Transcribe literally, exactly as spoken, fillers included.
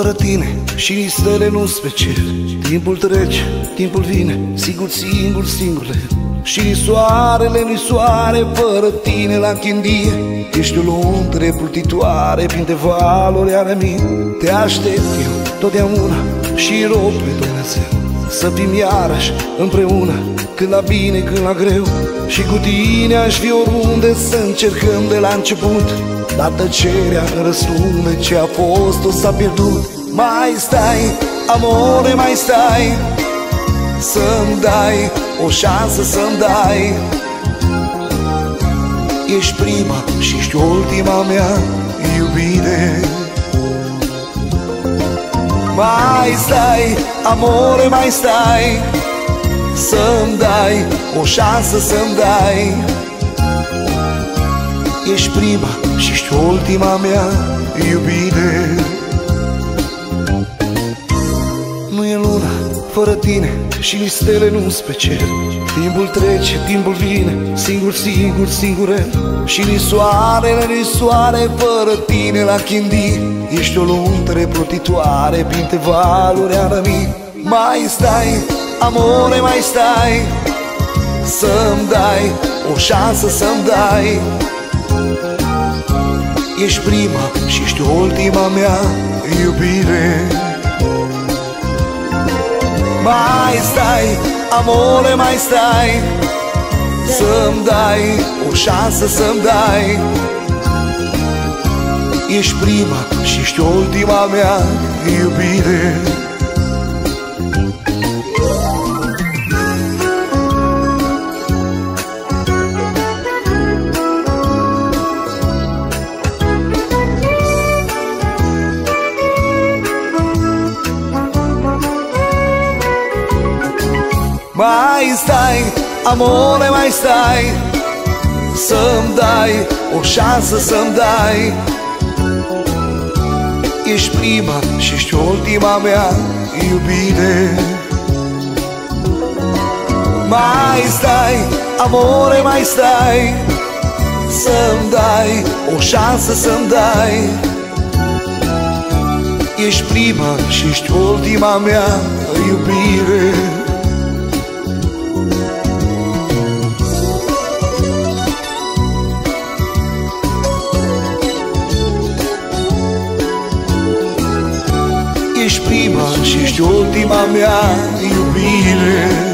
fără tine și stele nu spre cer. Timpul trece, timpul vine, sigur singur, singurele. Și soarele nu-i soare fără tine la chindie. Ești o luntre plutitoare printre valuri ale mie. Te aștept eu totdeauna și rog pe Dumnezeu să fim iarăși împreună, când la bine, când la greu. Și cu tine aș fi oriunde, să încercăm de la început. Dar tăcerea răspunde, ce a fost o s-a pierdut. Mai stai, amore, mai stai, să-mi dai o șansă, să-mi dai. Ești prima și ești ultima mea iubire. Mai stai, amore, mai stai, să-mi dai o șansă, să-mi dai. Ești prima și ești ultima mea iubire. Nu e luna fără tine și nici stele nu spre cer. Timpul trece, timpul vine, singur, singur, singurel. Și nici soarele, nici soare fără tine la chindie. Ești o luntre plutitoare printre valuri ale mie. Mai stai, amore, mai stai, să-mi dai o șansă, să-mi dai. Ești prima și ești ultima mea iubire. Mai stai, amore, mai stai, să-mi dai o șansă, să-mi dai. Ești prima și ești ultima mea iubire. Mai stai, amore, mai stai, să-mi dai o șansă, să-mi dai. Ești prima și ești ultima mea iubire. Mai stai, amore, mai stai, să-mi dai o șansă, să-mi dai. Ești prima și ești ultima mea iubire. Ești prima și ești ultima mea iubire.